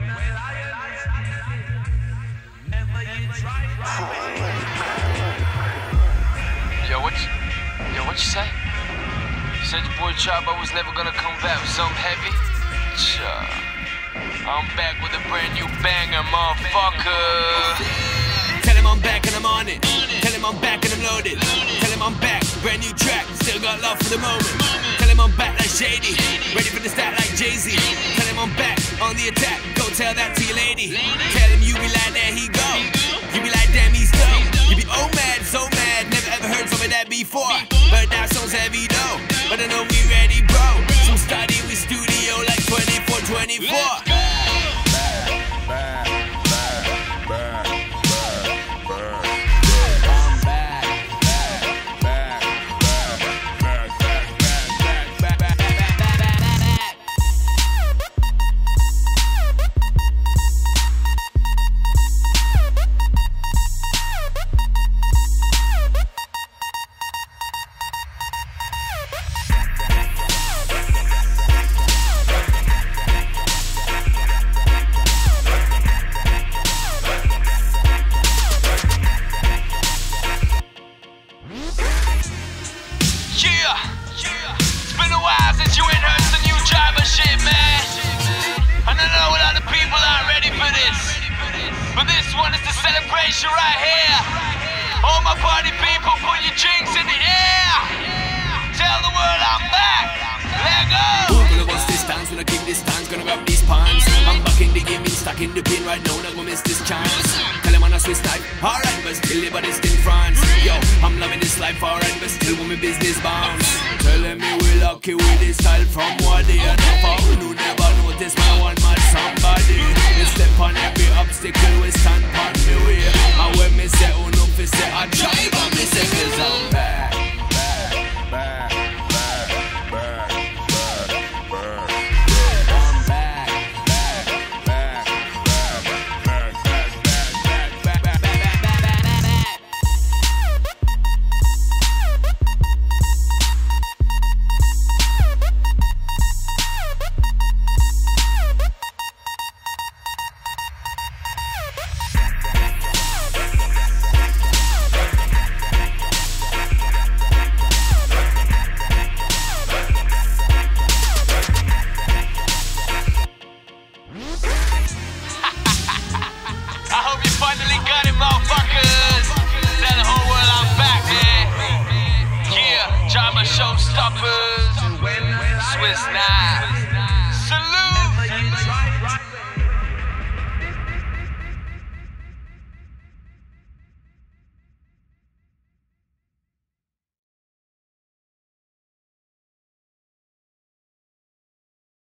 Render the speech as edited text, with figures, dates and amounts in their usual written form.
What you say? You said your boy Chopper was never gonna come back with something heavy? I'm back with a brand new banger, motherfucker. Tell him I'm back and I'm on it. Tell him I'm back and I'm loaded. Tell him I'm back, brand new track, still got love for the moment. Tell him I'm back like Shady, ready for the stat like Jay-Z. Tell him I'm back on the attack, go tell that to your lady. Tell him you be like, there he go. You be like, damn, he's dope. You be oh mad, so mad, never ever heard some of that before. But that sounds heavy though, but I know we ready, bro. Some study with studio like 24/24. It's been a while since you ain't heard some new driver shit, man. And I know a lot of people aren't ready for this, but this one is the celebration right here. All my party people, put your drinks in the air. Tell the world I'm back. Let go. Gonna bust this dance, gonna kick this dance, gonna grab these pants. I'm back in the game, stuck in the pin right now, not gonna miss this chance. Tell him on a Swiss knife, alright, but still live but in France. Yo, I'm loving this life, alright, but still want me business bounce. Telling me we lucky with this style from what they are never. Who never notice my one mad somebody. We step on every obstacle, we stand on the way. And when me say, oh no, fi say I try, but me say, 'cause I'm back. Finally got it, motherfuckers. Tell the whole world I'm back, man. Yeah, Java Showstoppers, Swiss Knife. Salute.